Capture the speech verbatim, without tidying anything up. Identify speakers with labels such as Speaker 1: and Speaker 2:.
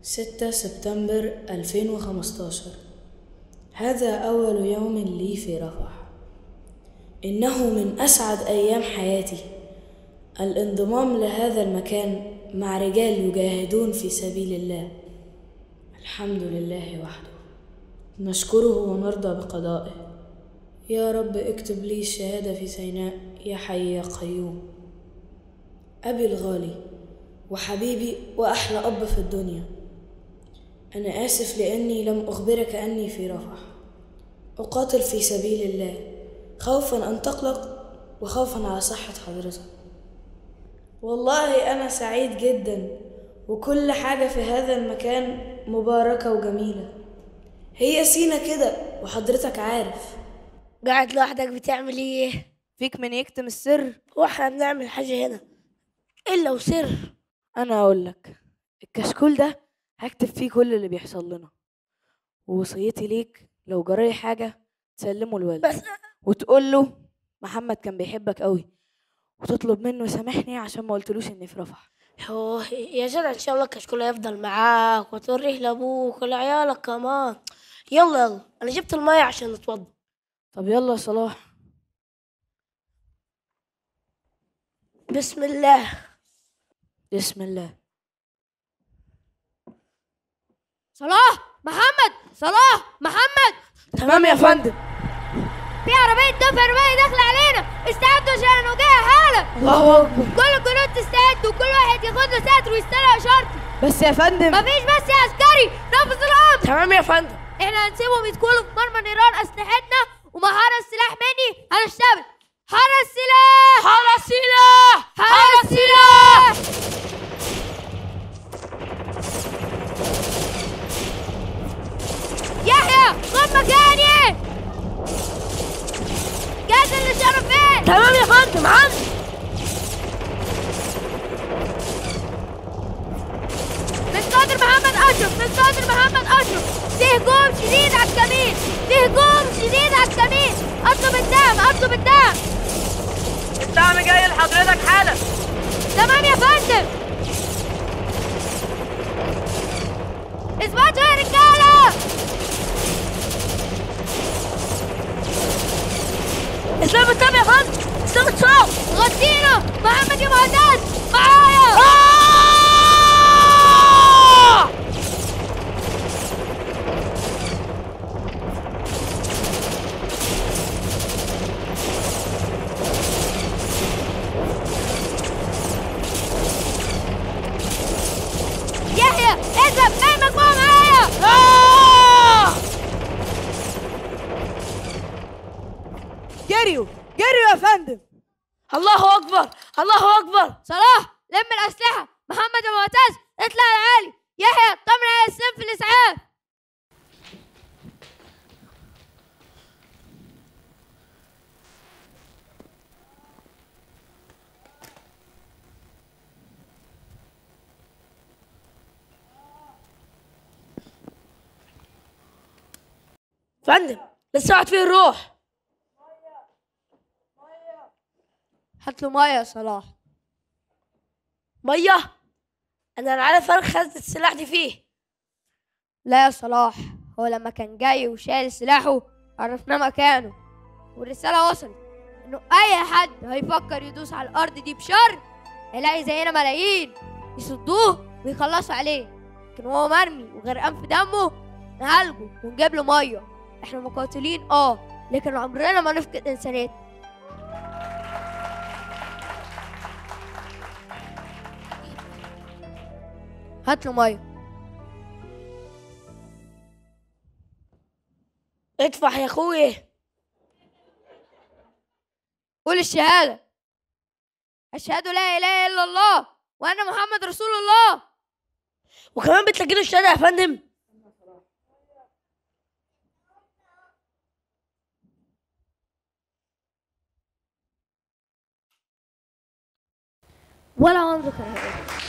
Speaker 1: ستة سبتمبر ألفين وخمستاشر. هذا أول يوم لي في رفح. إنه من أسعد أيام حياتي الانضمام لهذا المكان مع رجال يجاهدون في سبيل الله. الحمد لله وحده، نشكره ونرضى بقضائه. يا رب اكتب لي الشهادة في سيناء يا حي يا قيوم. أبي الغالي وحبيبي وأحلى أب في الدنيا، أنا آسف لأني لم أخبرك أني في رفح أقاتل في سبيل الله، خوفا أن تقلق وخوفا على صحة حضرتك. والله أنا سعيد جدا، وكل حاجة في هذا المكان مباركة وجميلة. هي سينا كده وحضرتك عارف.
Speaker 2: قاعد لوحدك بتعمل ايه؟
Speaker 3: فيك من يكتم السر؟
Speaker 2: واحنا بنعمل حاجة هنا إلا وسر.
Speaker 3: أنا أقولك، الكشكول ده هكتب فيه كل اللي بيحصل لنا، ووصيتي ليك لو جرالي حاجة تسلمه الوالد
Speaker 2: بس
Speaker 3: وتقول له محمد كان بيحبك قوي، وتطلب منه يسامحني عشان ما قلتلوش اني في رفح.
Speaker 2: يوه يا جدع إن شاء الله الكشكول هيفضل معاك وتوريه لأبوك ولعيالك كمان. يلا يلا أنا جبت المية عشان نتوضى.
Speaker 3: طب يلا يا صلاح.
Speaker 2: بسم الله.
Speaker 3: بسم الله.
Speaker 4: صلاح محمد، صلاح محمد.
Speaker 3: تمام يا فندم.
Speaker 4: في عربية دفع رمائي داخلة علينا، استعدوا عشان نواجهها حالا.
Speaker 3: الله أكبر.
Speaker 4: كل الجنود تستعد وكل واحد ياخد له ساتر ويستنى إشارتي.
Speaker 3: بس يا فندم.
Speaker 4: مفيش بس يا عسكري، نفذ الأمر.
Speaker 2: تمام يا فندم.
Speaker 4: احنا هنسيبهم يدخلوا في مرمى نيران أسلحتنا، ومع حرس سلاح مني هنشتغل. حرس سلاح،
Speaker 2: حرس سلاح،
Speaker 4: حرس سلاح. يحيى خد مكاني. جاهز للإشارة فين؟
Speaker 2: تمام يا فندم. عندي.
Speaker 4: مستقدر محمد أشرف، مستقدر محمد أشرف، في هجوم شديد على الكمين، في هجوم شديد على الكمين. أطلب الدعم، أطلب الدعم.
Speaker 2: الدعم جاي لحضرتك حالا.
Speaker 4: تمام يا فندم. اثبتوا يا رجالة.
Speaker 2: اسلام التام يا فندم. اسلام التام.
Speaker 4: غطينا. محمد يا معتز معايا.
Speaker 2: آه!
Speaker 4: يحيى اذهب، اي مجموعة معايا.
Speaker 2: آه!
Speaker 3: جريوا جريوا يا فندم.
Speaker 2: الله أكبر، الله أكبر.
Speaker 4: صلاح لم الأسلحة. محمد يا معتز اطلع العالي. يحيى طمن على السلم في الإسعاف.
Speaker 2: فندم لسه قاعد فيه الروح.
Speaker 4: هات له مية يا صلاح.
Speaker 2: مية؟ أنا لا عارف أنا خزنة السلاح دي فيه.
Speaker 4: لا يا صلاح، هو لما كان جاي وشايل سلاحه عرفنا مكانه، والرسالة وصلت إنه أي حد هيفكر يدوس على الأرض دي بشر هيلاقي زينا ملايين يصدوه ويخلصوا عليه، لكن هو مرمي وغرقان في دمه نعالجه ونجيب له مية. إحنا مقاتلين أه، لكن عمرنا ما نفقد إنسانيتنا. هات له مية.
Speaker 2: ادفع يا أخويا.
Speaker 4: قول الشهادة. أشهد لا إله إلا الله وأن محمد رسول الله.
Speaker 2: وكمان بتلاقي الشهادة يا فندم.
Speaker 4: ولا عمرك يا